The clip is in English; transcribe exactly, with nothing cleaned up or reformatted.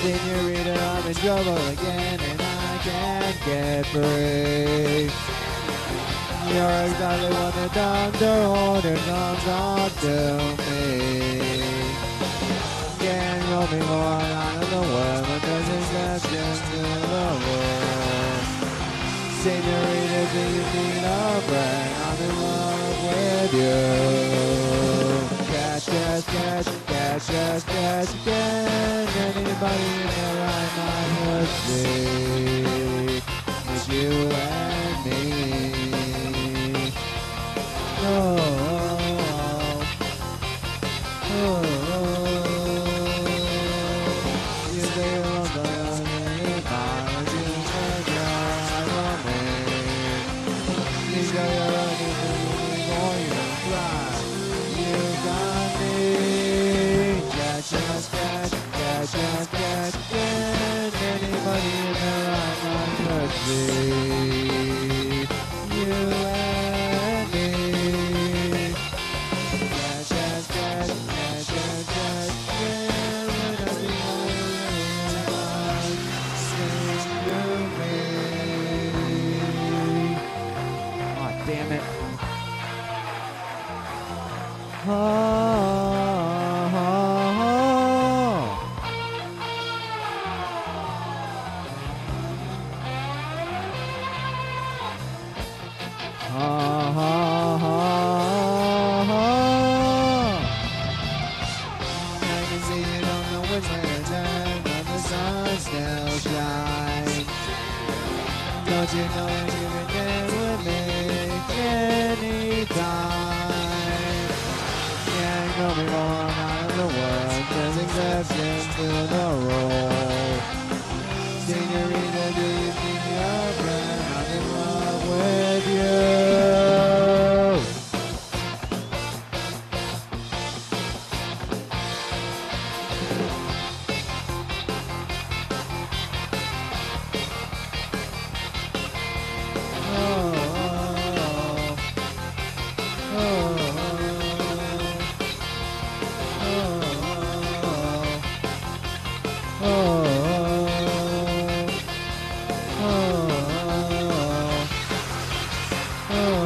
Senorita, I'm in trouble again and I can't get free. You're exactly what the doctor ordered, come talk to me. Can't go me more out of the world, but there's exceptions to the rule. Senorita, do you need a break? I'm in love with you. Catch, catch, catch, catch, catch, catch again. Anybody in their right mind would see it's you and me. Oh, oh, oh, oh. You say you're on the other side, you say you're on me. You say you're only going to fly. You got me. Catch, catch, catch, catch, catch, catch, catch. Anybody in their right mind could see you and me. Catch, catch, catch, catch, catch, catch, yeah. When I be alone, sing to me. Aw, damn it. Oh, oh, oh. Oh, oh, oh, oh. I can see you don't know which way to turn, but the sun still shines. Don't you know that you can get with me anytime? Can't go before I'm out of the world, there's exceptions to the rule. Senorita, do you think you're friend? I'm in love with you. Oh,